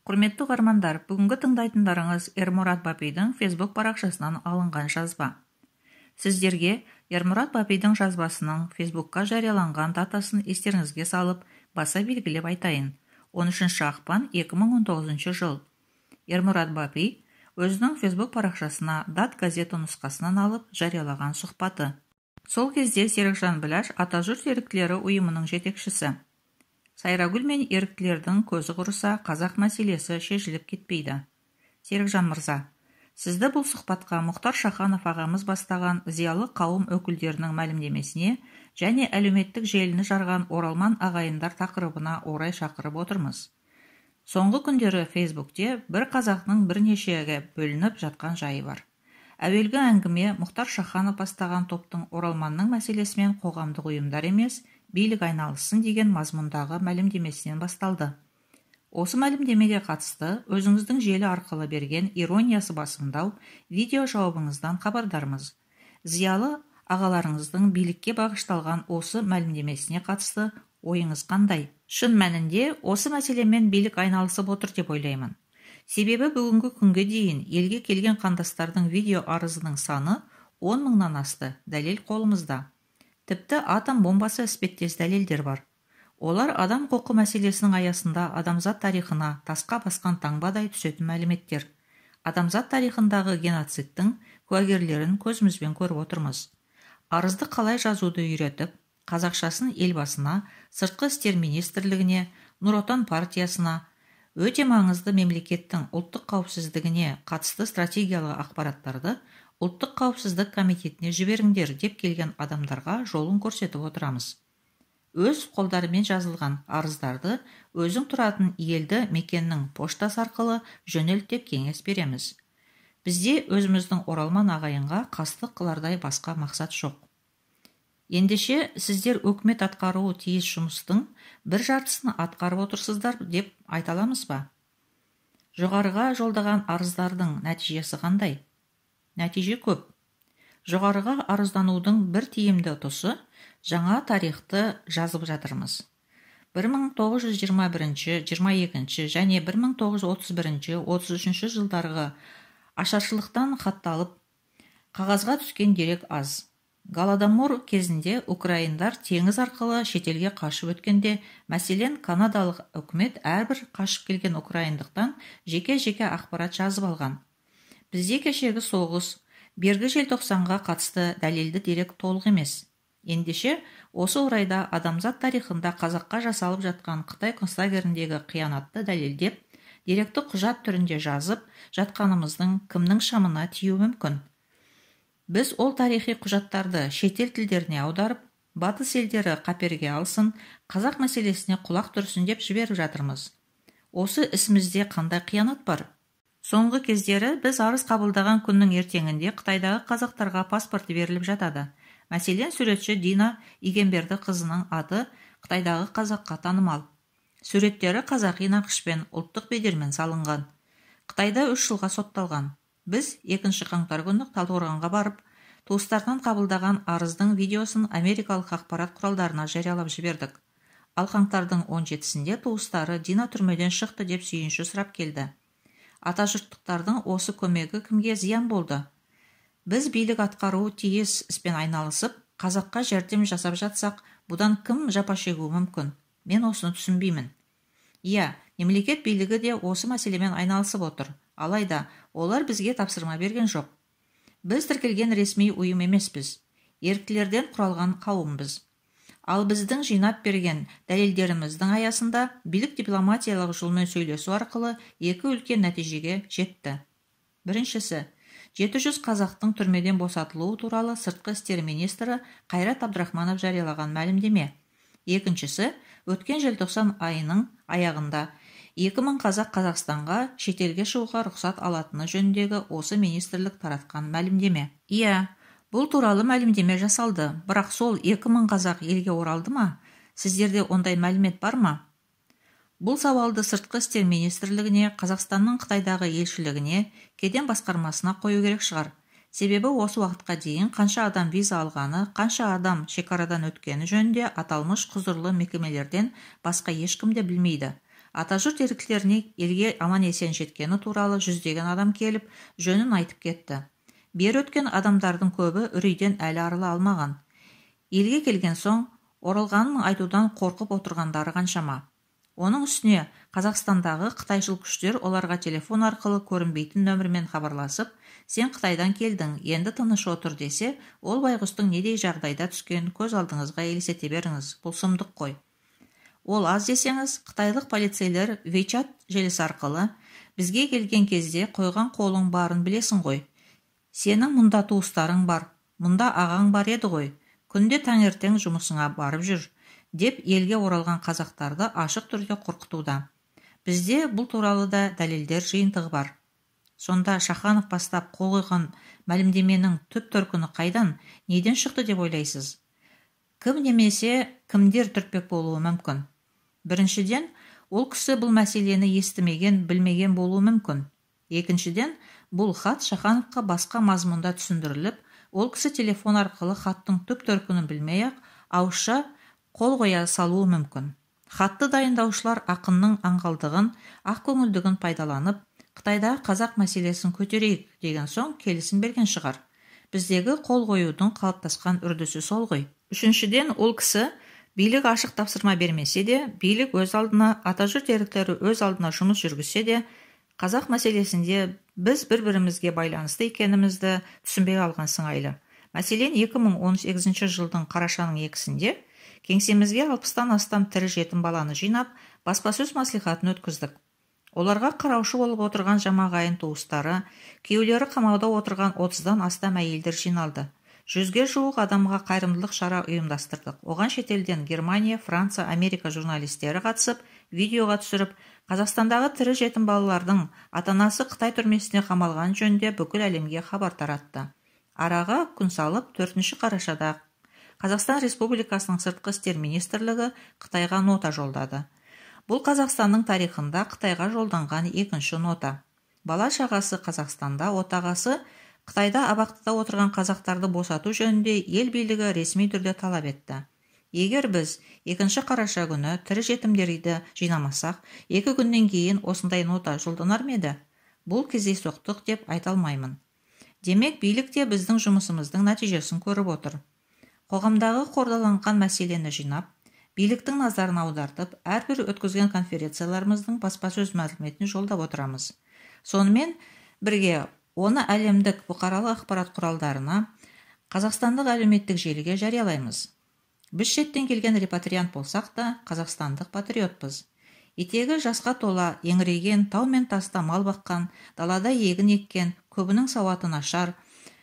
Құрметті оқырмандар, бүгінгі тыңдайтындарыңыз Ермұрат Бапидің Facebook парақшасынан алынған жазба. Сіздерге Ермұрат Бапидің жазбасының Facebookқа жарияланған датасын естеріңізге салып, баса белгілеп айтайын. 13 ақпан 2019 жыл. Ермұрат Бапи өзінің Facebook парақшасына дат газеті нұсқасынан алып жариялаған сұхбаты. Сол кезде Серікжан Біләш Атажұрт еріктілері ұйымының жетекшісі. Сайрагүл мен еріктілердің көзі құрыса, қазақ мәселесі шешіліп кетпейді. Серікжан мырза, сізді бұл сұхбатқа Мұхтар Шаханов ағамыз бастаған зиялы қауым өкілдерінің мәлімдемесіне және әлеуметтік желіні жарған оралман ағайындар тақырыбына орай шақырып отырмыз. Соңғы күндері Фейсбукте бір қазақтың бірнешеге бөлініп жатқан жайы бар. Әуелгі әңгіме Мұхтар Шаханов бастаған топтың оралманның мәселесімен қоғамдық ұйымдар емес, билік айналысын деген мазмұндағы мәлімдемесінен басталды. Осы мәлімдемеге қатысты өзіңіздің желі арқылы берген ирониясы басымдау видео жауабыңыздан хабардармыз. Зиялы ағаларыңыздың билікке бағышталған осы мәлімдемесіне қатысты ойыңыз қандай? Шын мәнінде осы мәселемен билік айналысып отыр деп ойлаймын. Себебі бүгінгі күнге дейін елге келген қандастардың видео арызының саны 10 мыңнан асты, дәлел қолымызда. Тіпті атом бомбасы іспеттес дәлелдер бар. Олар адам құқы мәселесінің аясында адамзат тарихына тасқа басқан таңбадай түсетін мәліметтер. Адамзат тарихындағы геноцидтің куәгерлерін көзімізбен көріп отырмыз. Арызды қалай жазуды үйретіп, қазақшасын елбасына, сыртқы істер министрлігіне, Нұр Отан партиясына, өте маңызды мемлекеттің ұлттық қауіпсіздігіне қатысты стратегиялық ақпараттарды Ұлттық қауіпсіздік комитетіне жіберіңдер деп келген адамдарға жолын көрсетіп отырамыз. Өз қолдарымен жазылған арыздарды өзің тұратын елді мекеннің поштасы арқылы жөнелт деп кеңес береміз. Бізде өзіміздің оралман ағайынға қастық қылардай басқа мақсат жоқ. Ендеше сіздер өкімет атқаруы тиіс жұмыстың бір жартысын атқарып отырсыздар деп айта аламыз ба? Жоғарыға жолдаған арыздардың нәтижесі қандай? Нәтиже көп. Жоғарыға арызданудың бір тиімді тұсы жаңа тарихты жазып жатырмыз. 1921, 22 және 1931, 33 жылдарғы ашаршылықтан хатталып, қағазға түскен дерек аз. Голодомор кезінде украиндар теңіз арқылы шетелге қашып өткенде, мәселен канадалық үкімет әрбір қашып келген украиндықтан жеке-жеке ақпарат жазып алған. Бізде кешегі соғыс, бергі желтоқсанға қатысты дәлелді дерек толық емес. Ендеше, осы орайда адамзат тарихында қазаққа жасалып жатқан Қытай концлагеріндегі қиянатты дәлелдеп, деректі құжат түрінде жазып жатқанымыздың кімнің шамына тиюі мүмкін. Біз ол тарихи құжаттарды шетел тілдеріне аударып, батыс елдері қаперге алсын, қазақ мәселесіне құлақ түрсін деп жіберіп жатырмыз. Осы ісімізде қандай қиянат бар? Соңғы кездері біз арыз қабылдаған күннің ертеңінде Қытайдағы қазақтарға паспорты беріліп жатады. Мәселен, суретші Дина Игенберді қызының аты Қытайдағы қазаққа танымал. Суреттері қазақи нақышпен, ұлттық бедермен салынған. Қытайда 3 жылға сотталған. Біз 2 қаңтар күні Талдықорғанға барып, туыстардан қабылдаған арыздың видеосын америкалық ақпарат құралдарына жариялап жібердік. Ал қаңтардың 17-сінде туыстары Дина түрмеден шықты деп сүйінші сұрап келді. Атажұрттықтардың осы көмегі кімге зиян болды? Біз билік атқаруы тиіс іспен айналысып, қазаққа жәрдем жасап жатсақ, бұдан кім жапа шегуі мүмкін? Мен осыны түсінбеймін. Иә, мемлекет билігі де осы мәселемен айналысып отыр. Алайда, олар бізге тапсырма берген жоқ. Біз тіркелген ресми ұйым емеспіз. Еріктілерден құралған қауымбыз. Ал біздің жинап берген дәлелдеріміздің аясында билік дипломатиялық жолмен сөйлесу арқылы екі үлкен нәтижеге жетті. Біріншісі, 700 қазақтың түрмеден босатылуы туралы сыртқы істер министрі Қайрат Абдрахманов жариялаған мәлімдеме. Екіншісі, өткен желтоқсан айының аяғында 2000 қазақ Қазақстанға шетелге шығуға рұқсат алатыны жөніндегі осы министрлік таратқан мәлімдеме. Иә, бұл туралы мәлімдеме жасалды, бірақ сол 2000 қазақ елге оралды ма? Сіздерде ондай мәлімет бар ма? Бұл сауалды сыртқы істер министрлігіне, Қазақстанның Қытайдағы елшілігіне, кеден басқармасына қою керек шығар. Себебі осы уақытқа дейін қанша адам виза алғаны, қанша адам шекарадан өткені жөнінде аталмыш құзырлы мекемелерден басқа ешкім де білмейді. Атажұрт еріктілеріне елге аман-есен жеткені туралы жүздеген адам келіп, жөнін айтып кетті. Бері өткен адамдардың көбі үрейден әлі арыла алмаған. Елге келген соң, оралғанын айтудан қорқып отырғандары қаншама. Оның үстіне Қазақстандағы қытайшыл күштер оларға телефон арқылы көрінбейтін нөмірмен хабарласып, сен Қытайдан келдің, енді тыныш отыр десе, ол байғұстың недей жағдайда түскенін көз алдыңызға елестете беріңіз. Бұл сұмдық қой. Ол аз десеңіз, қытайлық полицейлер WeChat желісі арқылы бізге келген кезде қойған қолың барын білесің ғой. Сенің мұнда туыстарың бар, мұнда ағаң бар еді ғой. Күнде таңертең жұмысыңа барып жүр, деп елге оралған қазақтарды ашық түрде қорқытуда. Бізде бұл туралы да дәлелдер жиынтығы бар. Сонда Шаханов бастап қол қойған мәлімдеменің түп төркіні қайдан, неден шықты деп ойлайсыз? Кім немесе кімдер түртпек болуы мүмкін? Біріншіден, ол кісі бұл мәселені естімеген, білмеген болуы мүмкін. Екіншіден, бұл хат Шахановқа басқа мазмұнда түсіндіріліп, ол кісі телефон арқылы хаттың түп төркінін білмей-ақ ауызша қол қоя салуы мүмкін. Хатты дайындаушылар ақынның аңғалдығын, ақкөңілдігін пайдаланып, Қытайдағы қазақ мәселесін көтерейік деген соң келісім берген шығар. Біздегі қол қоюдың қалыптасқан үрдісі сол ғой. Үшіншіден, ол кісі билік ашық тапсырма бермесе де, билік өз алдына, атажұрт еріктері өз алдына жұмыс жүргізсе де, қазақ мәселесінде біз бір-бірімізге байланысты екенімізді түсінбей алған сыңайлы. Мәселен, 2018 жылдың қарашаның 2-сінде кеңсемізге 60-тан астам тірі жетім баланы жинап, баспасөз мәслихатын өткіздік. Оларға қараушы болып отырған жамағайын туыстары, күйеулері қамауда отырған 30-дан астам әйелдер жиналды. 100-ге жуық адамға қайырымдылық шара ұйымдастырдық. Оған шетелден Германия, Франция, Америка журналистері қатысып, видеоға түсіріп, Қазақстандағы тірі жетім балалардың ата-анасы Қытай түрмесіне қамалған жөнінде бүкіл әлемге хабар таратты. Араға күн салып, 4 қарашада Қазақстан Республикасының сыртқы істер министрлігі Қытайға нота жолдады. Бұл Қазақстанның тарихында Қытайға жолданған 2-ші нота. Бала шағасы Қазақстанда, отағасы Қытайда абақтыда отырған қазақтарды босату жөнінде ел билігі ресми түрде талап етті. Егер біз 2 қараша күні тірі жетімдерді жинамасақ, 2 күннен кейін осындай нота жолданар ма еді? Бұл кездейсоқтық деп айта алмаймын. Демек, билік те біздің жұмысымыздың нәтижесін көріп отыр. Қоғамдағы қордаланған мәселені жинап, биліктің назарын аудартып, әрбір өткізген конференцияларымыздың баспасөз мәліметін жолдап отырамыз. Сонымен бірге оны әлемдік бұқаралық ақпарат құралдарына, қазақстандық әлеуметтік желіге жариялаймыз. Біз шеттен келген репатриант болсақ та, қазақстандық патриотпыз. Етегі жасқа тола, еңіреген, тау мен таста мал баққан, далада егін еккен, көбінің сауаты нашар,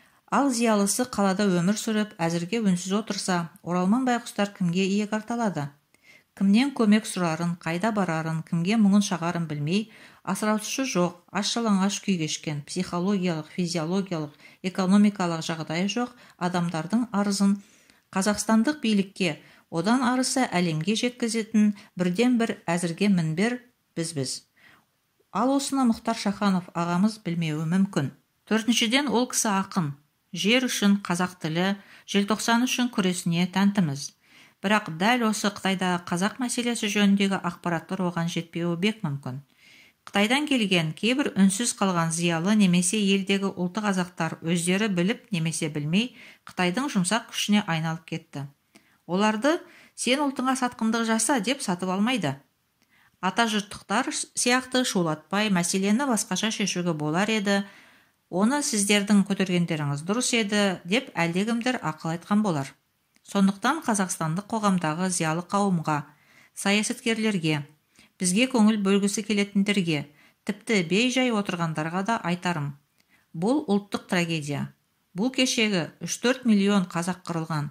ал зиялысы қалада өмір сүріп, әзірге үнсіз отырса, оралман байғұстар кімге иек арталады? Кімнен көмек сұрарын, қайда барарын, кімге мұңын шағарын білмей, асыраушысы жоқ, аш-жалаңаш күй кешкен, психологиялық, физиологиялық, экономикалық жағдайы жоқ адамдардың арызын қазақстандық билікке, одан арысы әлемге жеткізетін бірден-бір әзірге мінбер біз. Ал осыны Мұхтар Шаханов ағамыз білмеуі мүмкін. 4-ден, ол кісі ақын. Жер үшін, қазақ тілі, желтоқсан үшін күресіне тәнтіміз. Бірақ дәл осы Қытайдағы қазақ мәселесі жөніндегі ақпараттар оған жетпеуі бек мүмкін. Қытайдан келген кейбір үнсіз қалған зиялы немесе елдегі ұлты қазақтар өздері біліп немесе білмей Қытайдың жұмсақ күшіне айналып кетті. Оларды сен ұлтыңа сатқындық жаса деп сатып алмайды. Ата жұрттықтар сияқты шулатпай мәселені басқаша шешуге болар еді, оны сіздердің көтергендеріңіз дұрыс еді деп әлдекімдер ақыл айтқан болар. Сондықтан қазақстандық қоғамдағы зиялы қауымға, саясаткерлерге, бізге көңіл бөлгісі келетіндерге, тіпті бей-жай отырғандарға да айтарым. Бұл ұлттық трагедия. Бұл кешегі 3-4 миллион қазақ қырылған.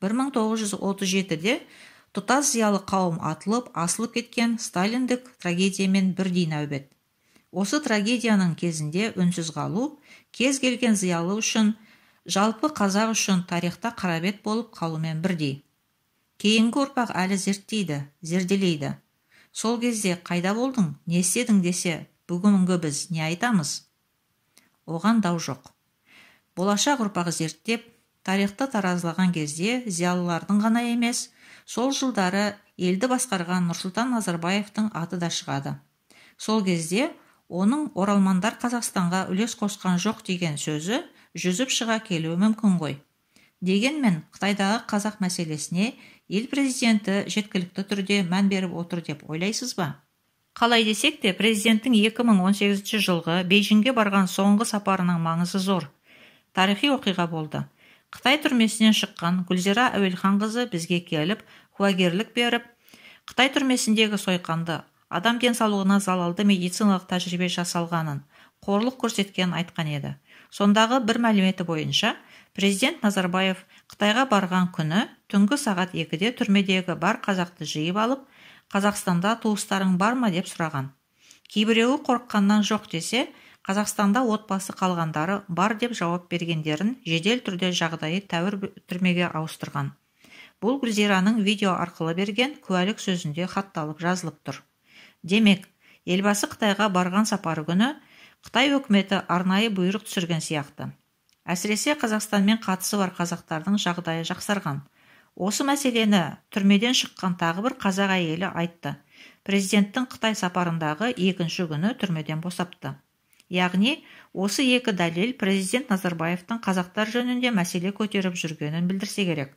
1937-де тұтас зиялы қауым атылып, асылып кеткен сталиндік трагедиямен бірдей нәубет. Осы трагедияның кезінде үнсіз қалу, кез келген зиялы үшін, жалпы қазақ үшін тарихта қарабет болып қалумен бірдей. Кейінгі ұрпақ әлі зерттейді, зерделейді. Сол кезде қайда болдың, не істедің десе, бүгінгі біз не айтамыз? Оған дау жоқ. Болашақ ұрпақ зерттеп, тарихты таразылаған кезде зиялылардың ғана емес, сол жылдары елді басқарған Нұрсұлтан Назарбаевтың аты да шығады. Сол кезде оның оралмандар Қазақстанға үлес қосқан жоқ деген сөзі жүзіп шыға келуі мүмкін ғой. Дегенмен Қытайдағы қазақ мәселесіне ел президенті жеткілікті түрде мән беріп отыр деп ойлайсыз ба? Қалай десек те, президенттің 2018 жылғы Бейжіңге барған соңғы сапарының маңызы зор. Тарихи оқиға болды. Қытай түрмесінен шыққан Гүлзира Әуелханқызы бізге келіп, куәгерлік беріп, Қытай түрмесіндегі сойқанды, адам денсаулығына залалды медициналық тәжірибе жасалғанын, қорлық көрсеткенін айтқан еді. Сондағы бір мәліметі бойынша, президент Назарбаев Қытайға барған күні түнгі сағат 2-де түрмедегі бар қазақты жиып алып, Қазақстанда туыстарың бар ма деп сұраған. Кейбіреуі қорыққаннан жоқ десе, Қазақстанда отбасы қалғандары бар деп жауап бергендерін жедел түрде жағдайы тәуір түрмеге ауыстырған. Бұл Гүлзираның видео арқылы берген куәлік сөзінде хатталып жазылып тұр. Демек, елбасы Қытайға барған сапары күні Қытай өкіметі арнайы бұйрық түсірген сияқты. Әсіресе Қазақстанмен қатысы бар қазақтардың жағдайы жақсарған. Осы мәселені түрмеден шыққан тағы бір қазақ әйелі айтты. Президенттің Қытай сапарындағы екінші күні түрмеден босапты. Яғни, осы екі дәлел президент Назарбаевтың қазақтар жөнінде мәселе көтеріп жүргенін білдірсе керек.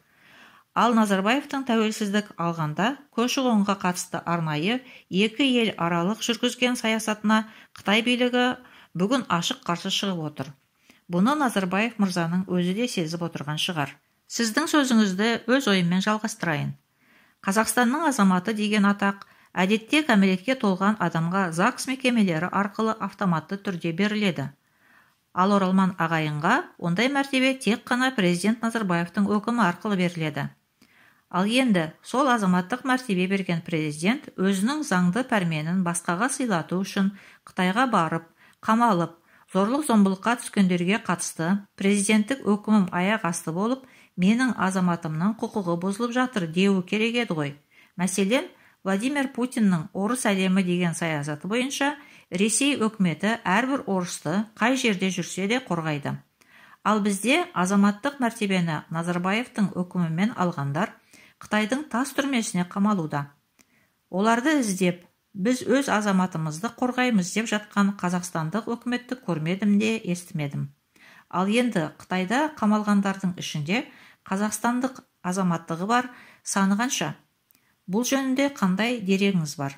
Ал Назарбаевтың тәуелсіздік алғанда көші-қонға қатысты арнайы екі ел аралық жүргізген саясатына Қытай билігі бүгін ашық қарсы шығып отыр. Бұны Назарбаев мырзаның өзі де сезіп отырған шығар. Сіздің сөзіңізді өз ойыммен жалғастырайын. Қазақстанның азаматы деген атақ әдетте кәмелетке толған адамға ЗАГС мекемелері арқылы автоматты түрде беріледі. Ал оралман ағайынға ондай мәртебе тек қана президент Назарбаевтың өкімі арқылы беріледі. Ал енді сол азаматтық мәртебе берген президент өзінің заңды пәрменін басқаға сыйлату үшін Қытайға барып, қамалып, зорлық-зомбылыққа түскендерге қатысты президенттік өкімім аяқ асты болып, менің азаматымның құқығы бұзылып жатыр деуі керек еді ғой. Мәселен, Владимир Путиннің орыс әлемі деген саясаты бойынша Ресей өкіметі әрбір орысты қай жерде жүрсе де қорғайды. Ал бізде азаматтық мәртебені Назарбаевтың өкімімен алғандар Қытайдың тас түрмесіне қамалуда. Оларды іздеп, біз өз азаматымызды қорғаймыз деп жатқан қазақстандық өкіметті көрмедім де естімедім. Ал енді Қытайда қамалғандардың ішінде қазақстандық азаматтығы бар саны қанша? Бұл жөнінде қандай дерегіңіз бар?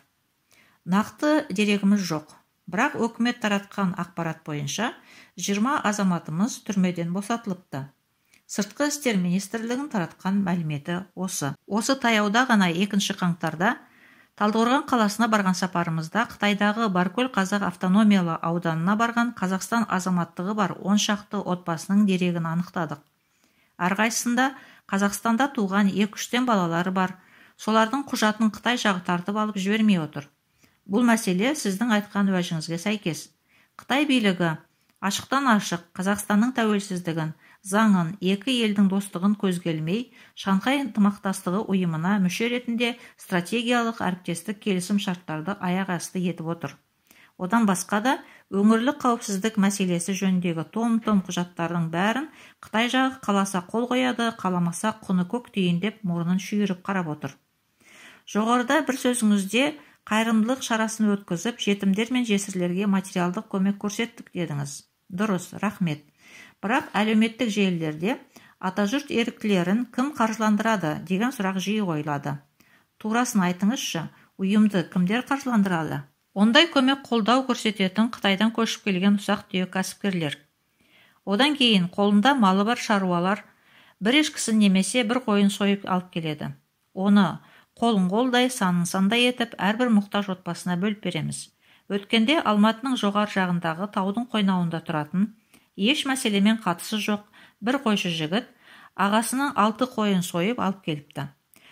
Нақты дерегіміз жоқ. Бірақ өкімет таратқан ақпарат бойынша 20 азаматымыз түрмеден босатылыпты. Сыртқы істер министрлігінің таратқан мәліметі осы. Осы таяуда ғана 2 қаңтарда Талдықорған қаласына барған сапарымызда Қытайдағы Баркөл қазақ автономиялы ауданына барған Қазақстан азаматтығы бар 10 шақты отбасының дерегін анықтадық. Әрқайсысында Қазақстанда туған 2-3 балалары бар. Солардың құжатын Қытай жағы тартып алып жібермей отыр. Бұл мәселе сіздің айтқан уәжіңізге сәйкес. Қытай билігі ашықтан ашық Қазақстанның тәуелсіздігін, заңын, екі елдің достығын көзге ілмей, Шанхай ынтымақтастығы ұйымына мүше ретінде стратегиялық әріптестік келісім шарттарды аяқ асты етіп отыр. Одан басқа да өңірлік қауіпсіздік мәселесі жөніндегі том-том құжаттардың бәрін Қытай жағы қаласа қол қояды, қаламаса құны көк тиын деп мұрнын шүйіріп қарап отыр. Жоғарыда бір сөзіңізде қайырымдылық шарасын өткізіп, жетімдер мен жесірлерге материалдық көмек көрсеттік дедіңіз. Дұрыс, рахмет. Бірақ әлеуметтік желілерде атажұрт еріктілерін кім қаржыландырады деген сұрақ жиі қойылады. Турасын айтыңызшы, ұйымды кімдер қаржыландырады? Ондай көмек қолдау көрсететін Қытайдан көшіп келген ұсақ-түйек кәсіпкерлер. Одан кейін қолында малы бар шаруалар бір ешкісін немесе бір қойын сойып алып келеді. Оны қолын-қолдай, санын-сандай етіп, әрбір мұқтаж отбасына бөліп береміз. Өткенде Алматының жоғар жағындағы таудың қойнауында тұратын, еш мәселемен қатысы жоқ бір қойшы жігіт ағасының 6 қойын сойып алып келіпті.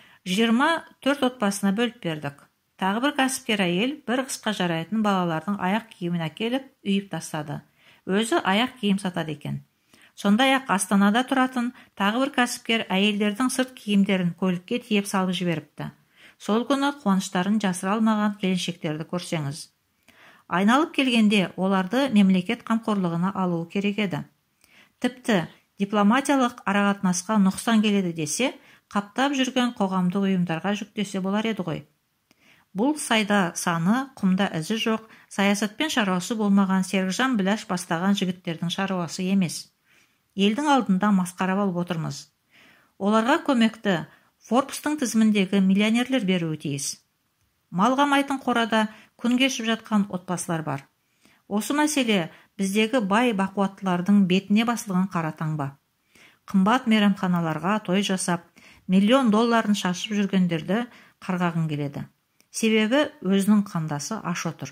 24 отбасына бөліп бердік. Тағы бір кәсіпкер әйел бір қысқа жарайтын балалардың аяқ киімін әкеліп үйіп тастады. Өзі аяқ киім сатады екен. Сондай-ақ Астанада тұратын тағы бір кәсіпкер әйелдердің сырт киімдерін көлікке тиеп салып жіберіпті. Сол күні қуаныштарын жасыра алмаған келіншектерді көрсеңіз. Айналып келгенде оларды мемлекет қамқорлығына алуы керек еді. Тіпті дипломатиялық арақатынасқа нұқсан келеді десе, қаптап жүрген қоғамдық ұйымдарға жүктесе болар еді ғой. Бұл сайда саны, құмда ізі жоқ, саясатпен шаруасы болмаған Серікжан Біләш бастаған жігіттердің шаруасы емес. Елдің алдында масқара болып отырмыз. Оларға көмекті Форбстың тізіміндегі миллионерлер беруі тиіс. Малғамайтын қорада күн кешіп жатқан отбасылар бар. Осы мәселе біздегі бай бақуаттылардың бетіне басылған қара таңба. Қымбат мейрамханаларға той жасап, $1,000,000 долларын шашып жүргендерді қарғағың келеді. Себебі өзінің қандасы аш отыр.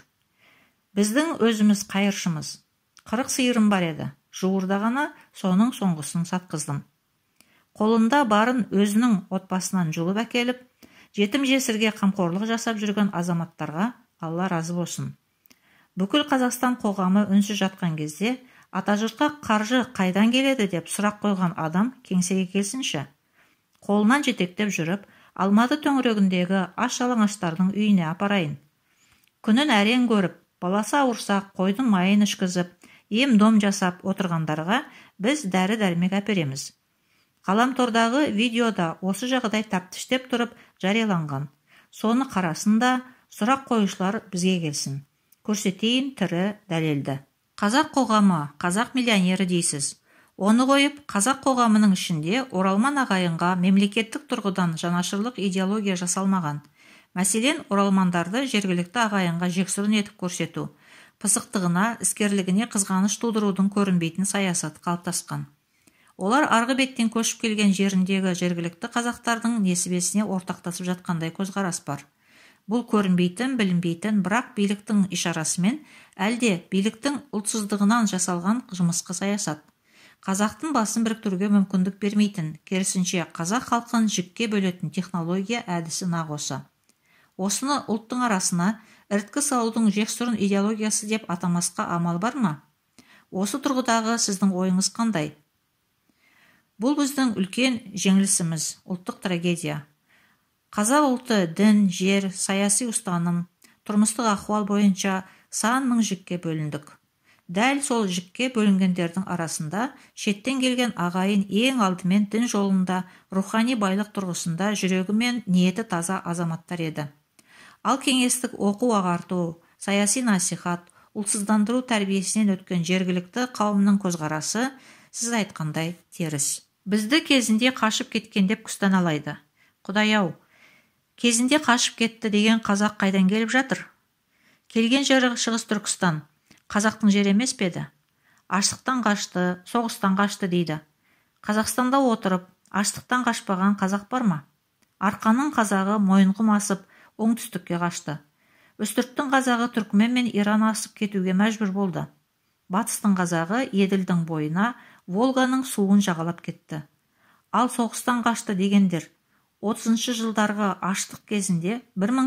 Біздің өзіміз қайыршымыз. 40 сиырым бар еді. Жуырда ғана соның соңғысын сатқыздым. Қолында барын өзінің отбасынан жұлып әкеліп, жетім жесірге қамқорлық жасап жүрген азаматтарға Алла разы болсын. Бүкіл Қазақстан қоғамы үнсіз жатқан кезде, атажұртқа қаржы қайдан келеді деп сұрақ қойған адам кеңсеге келсінші. Қолынан жетектеп жүріп, Алматы төңірегіндегі аш-жалаңаштардың үйіне апарайын. Күнін әрең көріп, баласы ауырса қойдың майын ішкізіп, ем-дом жасап отырғандарға біз дәрі-дәрмек әпереміз. Ғаламтордағы видеода осы жағдай тәптіштеп тұрып жарияланған. Соны қарасында сұрақ қойушылар бізге келсін. Көрсетейін тірі дәлелді. Қазақ қоғамы, қазақ миллионері дейсіз. Оны қойып, қазақ қоғамының ішінде оралман ағайынға мемлекеттік тұрғыдан жанашырлық идеология жасалмаған. Мәселен, оралмандарды жергілікті ағайынға жексұрын етіп көрсету, пысықтығына, іскерлігіне қызғаныш тудырудың көрінбейтін саясат қалыптасқан. Олар арғы беттен көшіп келген жеріндегі жергілікті қазақтардың несібесіне ортақтасып жатқандай көзқарас бар. Бұл көрінбейтін, білінбейтін, бірақ биліктің ишарасымен, әлде биліктің ұлтсыздығынан жасалған жымысқы саясат. Қазақтың басын біріктіруге мүмкіндік бермейтін, керісінше қазақ халқын жікке бөлетін технология әдісі нақ осы. Осыны ұлттың арасына іріткі салудың жексұрын идеологиясы деп атамасқа амал бар ма? Осы тұрғыдағы сіздің ойыңыз қандай? Бұл біздің үлкен жеңілісіміз, ұлттық трагедия. Қазақ ұлты дін, жер, саяси ұстаным, тұрмыстық ахуал бойынша сан мың жікке бөліндік. Дәл сол жікке бөлінгендердің арасында шеттен келген ағайын ең алдымен дін жолында, рухани байлық тұрғысында жүрегі мен ниеті таза азаматтар еді. Ал кеңестік оқу-ағарту, саяси насихат, ұлтсыздандыру тәрбиесінен өткен жергілікті қауымның көзқарасы сіз айтқандай теріс. Бізді кезінде қашып кеткен деп күстаналайды. Құдай-ау, кезінде қашып кетті деген қазақ қайдан келіп жатыр? Келген жері Шығыс Түркістан, қазақтың жері емес пе еді? Аштықтан қашты, соғыстан қашты дейді. Қазақстанда отырып, аштықтан қашпаған қазақ бар ма? Арқаның қазағы мойынқұм асып, оңтүстікке қашты. Үстірттің қазағы Түркмен мен Иран асып кетуге мәжбүр болды. Батыстың қазағы Еділдің бойына Волганың суын жағалап кетті. Ал соғыстан қашты дегендер 30-шы жылдарғы аштық кезінде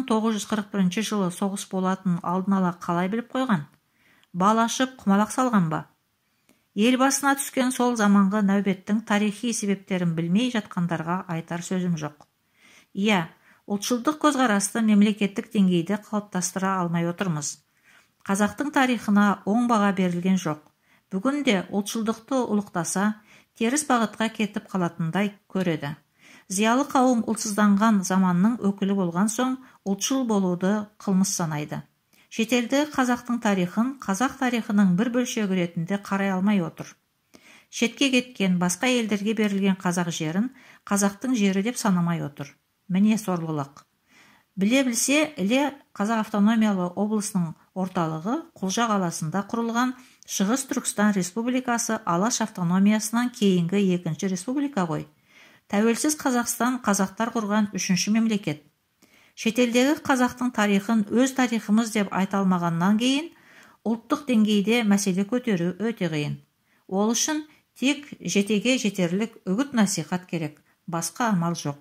1941 жылы соғыс болатын алдын ала қалай біліп қойған? Бал ашып құмалақ салған ба? Ел басына түскен сол заманғы нәубеттің тарихи себептерін білмей жатқандарға айтар сөзім жоқ. Иә, ұлтшылдық көзқарасты мемлекеттік деңгейде қалыптастыра алмай отырмыз. Қазақтың тарихына оң баға берілген жоқ. Бүгінде ұлтшылдықты ұлықтаса, теріс бағытқа кетіп қалатындай көреді. Зиялы қауым ұлтсызданған заманның өкілі болған соң, ұлтшыл болуды қылмыс санайды. Шетелді қазақтың тарихын қазақ тарихының бір бөлшегі ретінде қарай алмай отыр. Шетке кеткен басқа елдерге берілген қазақ жерін қазақтың жері деп санамай отыр. Міне сорлылық. Біле білсе, Іле Қазақ автономиялы облысының орталығы Құлжа қаласында құрылған Шығыс Түркістан Республикасы Алаш автономиясынан кейінгі екінші республика ғой. Тәуелсіз Қазақстан қазақтар құрған үшінші мемлекет. Шетелдегі қазақтың тарихын өз тарихымыз деп айта алмағаннан кейін, ұлттық деңгейде мәселе көтеру өте қиын. Ол үшін тек жетеге жетерлік үгіт-насихат керек, басқа амал жоқ.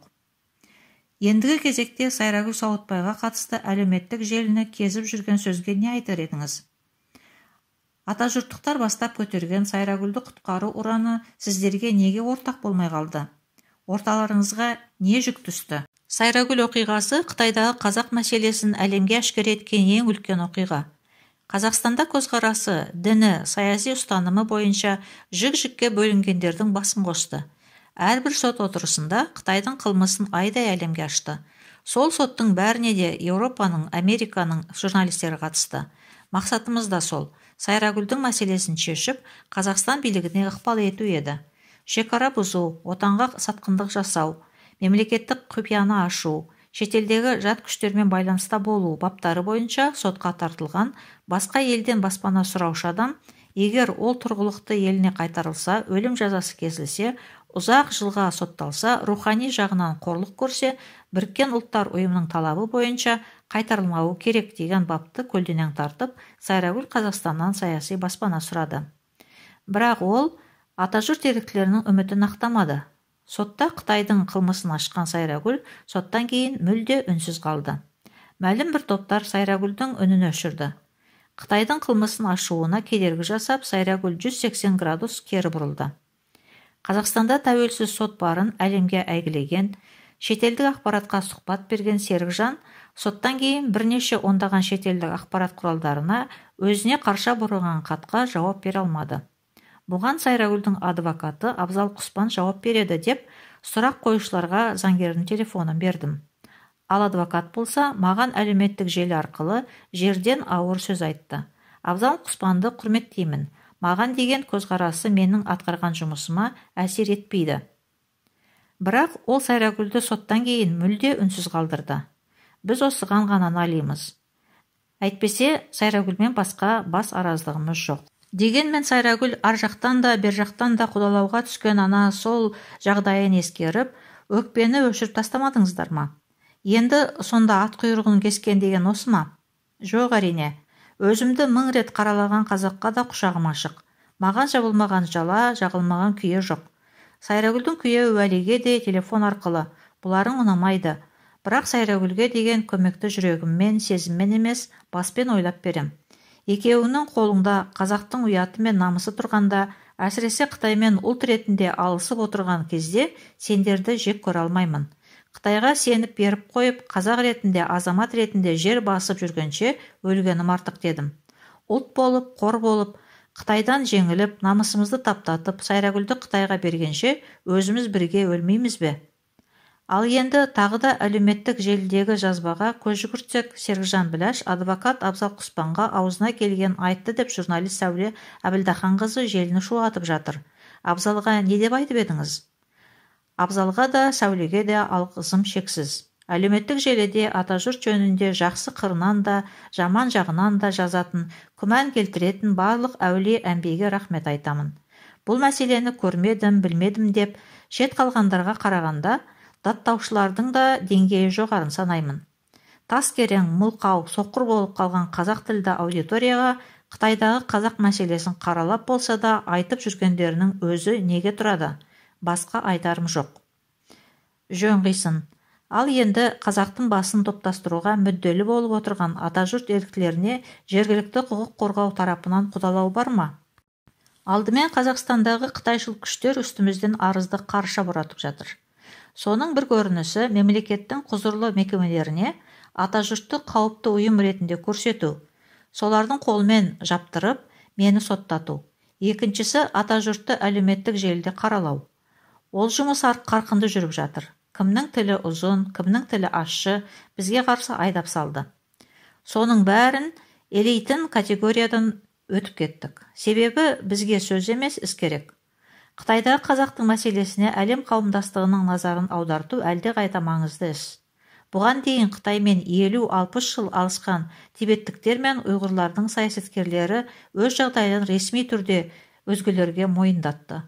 Ендігі кезекте Сайрагүл Сауытбайға қатысты әлеуметтік желіні кезіп жүрген сөзге не айтар едіңіз? Атажұрттықтар бастап көтерген Сайрагүлді құтқару ұраны сіздерге неге ортақ болмай қалды? Орталарыңызға не жүк түсті? Сайрагүл оқиғасы Қытайдағы қазақ мәселесін әлемге әшкере еткен ең үлкен оқиға. Қазақстанда көзқарасы, діні, саяси ұстанымы бойынша жік-жікке бөлінгендердің басын қосты. Әрбір сот отырысында Қытайдың қылмысын айдай әлемге ашты. Сол соттың бәріне де Еуропаның, Американың журналистері қатысты. Мақсатымыз да сол. Сайрагүлдің мәселесін шешіп, Қазақстан билігіне ықпал ету еді. Шекара бұзу, отанға сатқындық жасау, мемлекеттік құпияны ашу, шетелдегі жат күштермен байланыста болу баптары бойынша сотқа тартылған басқа елден баспана сұраушы адам, егер ол тұрғылықты еліне қайтарылса, өлім жазасы кесілсе, ұзақ жылға сотталса, рухани жағынан қорлық көрсе, Біріккен ұлттар ұйымының талабы бойынша қайтарылмауы керек деген бапты көлденең тартып, Сайрагүл Қазақстаннан саяси баспана сұрады. Бірақ ол атажұрт еріктілерінің үмітін ақтамады. Сотта Қытайдың қылмысын ашқан Сайрагүл соттан кейін мүлде үнсіз қалды. Мәлім бір топтар Сайрагүлдің үнін өшірді. Қытайдың қылмысын ашуына кедергі жасап, Сайрагүл 180 градус кері бұрылды. Қазақстанда тәуелсіз сот барын әлемге әйгілеген, шетелдік ақпаратқа сұхбат берген Серікжан соттан кейін бірнеше ондаған шетелдік ақпарат құралдарына өзіне қарша бұрылған хатқа жауап бере алмады. Бұған Сайрагүлдің адвокаты Абзал Құспан жауап береді деп, сұрақ қойушыларға заңгердің телефонын бердім. Ал адвокат болса, маған әлеуметтік желі арқылы жерден ауыр сөз айтты. Абзал Құспанды құрметтеймін. Маған деген көзқарасы менің атқарған жұмысыма әсер етпейді. Бірақ ол Сайрагүлді соттан кейін мүлде үнсіз қалдырды. Біз осыған ғана налимыз. Әйтпесе, Сайрагүлмен басқа бас араздығымыз жоқ. Дегенмен Сайрагүл ар жақтан да бер жақтан да қудалауға түскен ана сол жағдайын ескеріп, өкпені өшіріп тастамадыңыздар ма? Енді сонда ат құйрығын кескен деген осы ма? Жоқ, әрине. Өзімді 1000 рет қаралаған қазаққа да құшағым ашық. Маған жабылмаған жала, жағылмаған күйе жоқ. Сайрагүлдің күйеуі Уәлиге де телефон арқылы, бұларың ұнамайды. Бірақ Сайрагүлге деген көмекті жүрегіммен, сезіммен емес, баспен ойлап берем. Екеуінің қолыңда қазақтың ұяты мен намысы тұрғанда, әсіресе Қытаймен ұлт ретінде алысып отырған кезде сендерді жек көре алмаймын. Қытайға сеніп беріп қойып, қазақ ретінде, азамат ретінде жер басып жүргенше өлгенім артық дедім. Ұлт болып, қор болып, Қытайдан жеңіліп, намысымызды таптатып, Сайрагүлді Қытайға бергенше өзіміз бірге өлмейміз бе? Ал енді тағы да әлеуметтік желідегі жазбаға көз жүгіртсек, Серікжан Біләш адвокат Абзал Құспанға аузына келген айтты деп журналист Сәуле Әбілдаханқызы желіні шулатып жатыр. Абзалға не деп айтып едіңіз? Абзалға да, Сәулеге де алғысым шексіз. Әлеуметтік желіде атажұрт жөнінде жақсы қырынан да, жаман жағынан да жазатын, күмән келтіретін барлық әулие әмбиге рахмет айтамын. Бұл мәселені көрмедім, білмедім деп, шет қалғандарға қарағанда, даттаушылардың да деңгейі жоғарын санаймын. Тас керең, мұлқау, соқыр болып қалған қазақ тілді аудиторияға Қытайдағы қазақ мәселесін қаралап болса да айтып жүргендерінің өзі неге тұрады? Басқа айтарым жоқ. Жөн қисын. Ал енді қазақтың басын топтастыруға мүдделі болып отырған атажұрт еріктілеріне жергілікті құқық қорғау тарапынан қудалау бар ма? Алдымен Қазақстандағы қытайшыл күштер үстімізден арызды қарша боратып жатыр. Соның бір көрінісі мемлекеттің құзырлы мекемелеріне атажұртты қауіпті ұйым ретінде көрсету. Солардың қолмен жаптырып, мені соттату. Екіншісі атажұртты әлеуметтік желіде қаралау. Ол жұмыс қарқынды жүріп жатыр. Кімнің тілі ұзын, кімнің тілі ащы, бізге қарсы айдап салды. Соның бәрін елейтін категориядан өтіп кеттік. Себебі бізге сөз емес, іс керек. Қытайда қазақтың мәселесіне әлем қауымдастығының назарын аударту әлде қайда маңызды іс. Бұған дейін Қытаймен 50-60 жыл алысқан тибеттіктер мен ұйғырлардың саясаткерлері өз жағдайын ресми түрде өзгелерге мойындатты.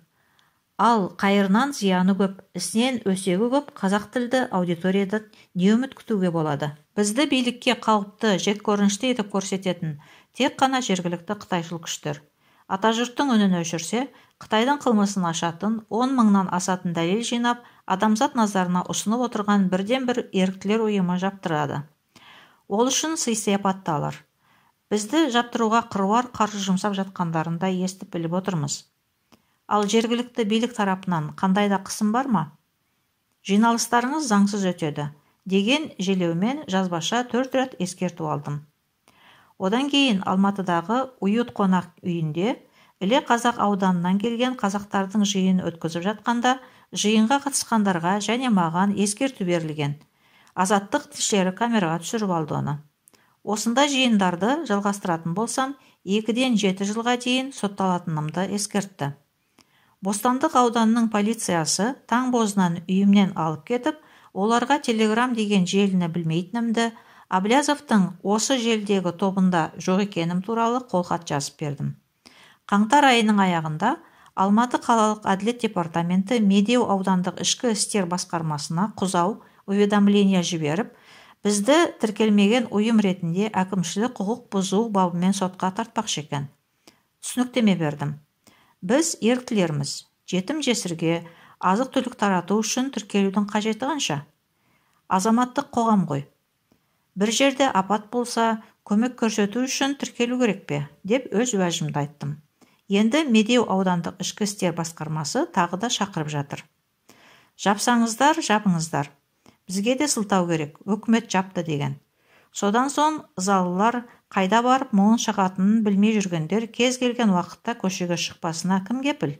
Ал қайырынан зияны көп, ісінен өсегі көп қазақ тілді аудиторияда не үміт күтуге болады? Бізді билікке қауіпті, жеккөрінішті етіп көрсететін тек қана жергілікті қытайшыл күштер. Атажұрттың үнін өшірсе, Қытайдың қылмысын ашатын 10 мыңнан асатын дәлел жинап, адамзат назарына ұсынып отырған бірден бір еріктілер ұйымы жаптырады. Ол үшін сый-сияпатты алар. Бізді жаптыруға қыруар қаржы жұмсап жатқандарын да естіп біліп отырмыз. Ал жергілікті билік тарапынан қандай да қысым бар ма? Жиналыстарыңыз заңсыз өтеді деген желеумен жазбаша 4 рет ескерту алдым. Одан кейін Алматыдағы Уют қонақ үйінде Іле Қазақ ауданынан келген қазақтардың жиын өткізіп жатқанда, жиынға қатысқандарға және маған ескерту берілген. Азаттық тілшілері камераға түсіріп алды оны. Осында жиындарды жалғастыратын болсам, 2-ден 7 жылға дейін сотталатынымды ескертті. Бостандық ауданының полициясы таң бозынан үйімнен алып кетіп, оларға Telegram деген желіні білмейтінімді, Аблязовтың осы желдегі тобында жоқ екенім туралы қолхат жазып бердім. Қаңтар айының аяғында Алматы қалалық әділет департаменті Медеу аудандық ішкі істер басқармасына құзау уведомление жіберіп, бізді тіркелмеген ұйым ретінде әкімшілік құқық бұзу бабымен сотқа тартпақшы екен. Түсініктеме бердім. Біз еріктілерміз, жетім-жесірге азық-түлік тарату үшін тіркелудің қажеті қанша? Азаматтық қоғам ғой. Бір жерде апат болса, көмек көрсету үшін тіркелу керек пе, деп өз уәжімді айттым. Енді Медеу аудандық ішкі істер басқармасы тағы да шақырып жатыр. Жапсаңыздар, жапыңыздар. Бізге де сылтау керек, өкімет жапты деген. Содан соң ызалылар қайда барып мұңын шығатынын білмей жүргендер кез келген уақытта көшеге шықпасына кім кепіл?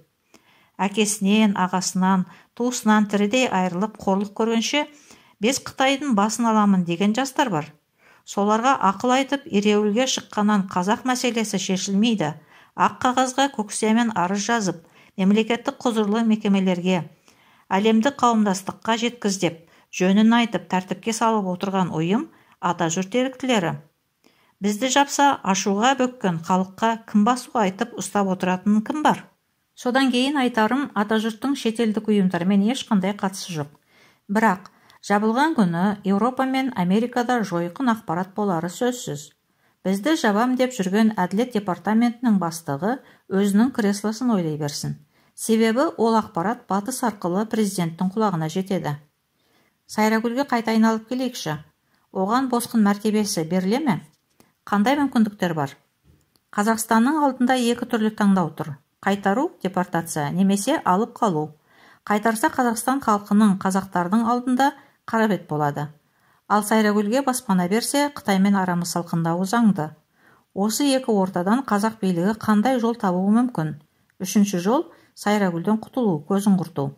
Әкесінен, ағасынан, туысынан тірідей айырылып қорлық көргенше, без Қытайдың басын аламын деген жастар бар. Соларға ақыл айтып, ереуілге шыққаннан қазақ мәселесі шешілмейді. Ақ қағазға көксиямен арыз жазып, мемлекеттік құзырлы мекемелерге, әлемдік қауымдастыққа жеткіз деп, жөнін айтып, тәртіпке салып отырған ұйым Атажұрт еріктілері. Бізді жапса, ашуға бөккен халыққа кім басуға айтып ұстап отыратынын кім бар? Содан кейін айтарым, Атажұрттың шетелдік ұйымдармен ешқандай қатысы жоқ. Бірақ жабылған күні Еуропа мен Америкада жойқын ақпарат болары сөзсіз. Бізді жабам деп жүрген әділет департаментінің бастығы өзінің креслосын ойлай берсін. Себебі ол ақпарат батыс арқылы президенттің құлағына жетеді. Сайрагүлге қайта айналып келейікші. Оған босқын мәртебесі беріле ме? Қандай мүмкіндіктер бар? Қазақстанның алдында 2 түрлі таңдау тұр. Қайтару, депортация, немесе алып қалу. Қайтарса Қазақстан халқының, қазақтардың алдында қарабет болады. Ал Сайрагүлге баспана берсе, Қытаймен арамыз салқындауы заңды. Осы 2 ортадан қазақ билігі қандай жол табуы мүмкін? 3-ші жол Сайрагүлден құтылу, көзін құрту.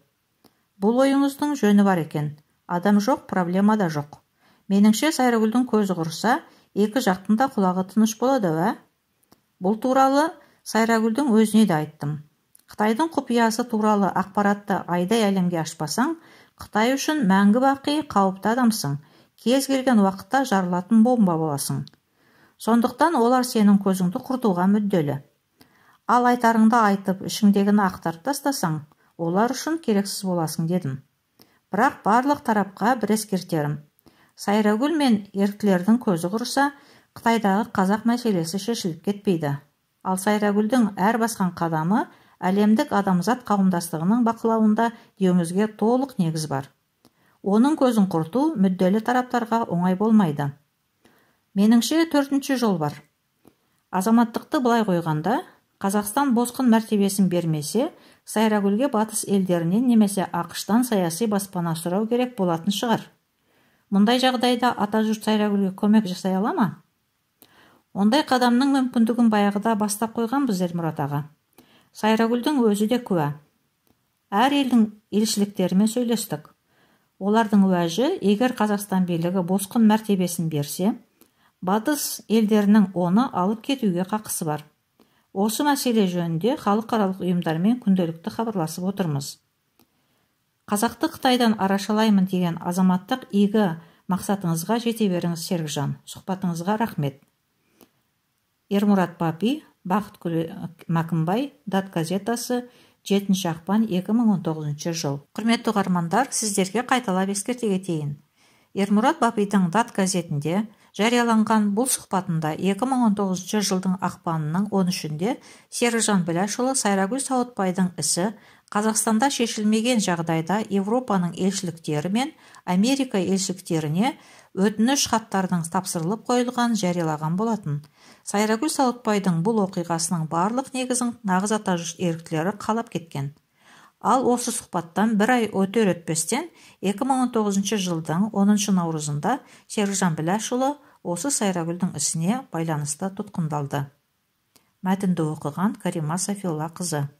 Бұл ойыңыздың жөні бар екен. Адам жоқ, проблема да жоқ. Меніңше Сайрагүлдің көзі құрса, 2 жақтың да құлағы тыныш болады, ә? Бұл туралы Сайрагүлдің өзіне де айттым. Қытайдың құпиясы туралы ақпаратты айдай әлемге ашпасаң, Қытай үшін мәңгі бақи қауіпті адамсың. Кез келген уақытта жарылатын бомба боласың. Сондықтан олар сенің көзіңді құртуға мүдделі. Ал айтарыңды айтып, ішіңдегіні ақтарып тастасаң, олар үшін керексіз боласың дедім. Бірақ барлық тарапқа бір ескертерім. Сайрагүл мен еріктілердің көзі құрса, Қытайдағы қазақ мәселесі шешіліп кетпейді. Ал Сайрагүлдің әр басқан қадамы әлемдік адамзат қауымдастығының бақылауында деуімізге толық негіз бар. Оның көзін құрту мүдделі тараптарға оңай болмайды. Меніңше 4-ші жол бар. Азаматтықты былай қойғанда, Қазақстан босқын мәртебесін бермесе, Сайрагүлге батыс елдерінен немесе ақштан саяси баспана сұрау керек болатын шығар. Мұндай жағдайда Атажұрт Сайрагүлге көмек жасай ала ма? Ондай қадамның мүмкіндігін баяғыда бастап қойғанбыз Ермұрат аға. Сайрагүлдің өзі де куә. Әр елдің елшіліктерімен сөйлестік. Олардың уәжі, егер Қазақстан билігі босқын мәртебесін берсе, батыс елдерінің оны алып кетуге қақысы бар. Осы мәселе жөнінде халықаралық ұйымдармен күнделікті хабарласып отырмыз. Қазақты Қытайдан арашалаймын деген азаматтық игі мақсатыңызға жете беріңіз, Серікжан. Сұхбатыңызға рахмет. Ермұрат Бапи, Бақытгүл Мәкімбай, Дат газетасы, 7 ақпан 2019 жыл. Құрметті оқырмандар, сіздерге қайталап ескерте кетейін. Ермұрат Бапидің Дат газетінде жарияланған бұл сұхбатында 2019 жылдың ақпанының 13-інде Серікжан Біләшұлы Сайрагүл Сауытбайдың ісі Қазақстанда шешілмеген жағдайда Европаның елшіліктері мен Америка елшіліктеріне өтініш хаттардың тапсырылып қойылған жариялаған болатын. Сайрагүл Сауытбайдың бұл оқиғасының барлық негізін нағыз Атажұрт еріктілері қалап кеткен. Ал осы сұхбаттан бір ай өтер-өтпестен 2019 жылдың 10 наурызында Серікжан Біләшұлы осы Сайрагүлдің ісіне байланысты тұтқындалды. Мәтінді оқыған Карима Сафилла қызы.